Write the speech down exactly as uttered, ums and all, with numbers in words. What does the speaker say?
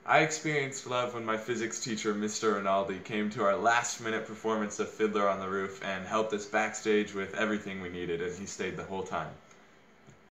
I experienced love when my physics teacher, Mister Rinaldi, came to our last-minute performance of Fiddler on the Roof and helped us backstage with everything we needed, and he stayed the whole time.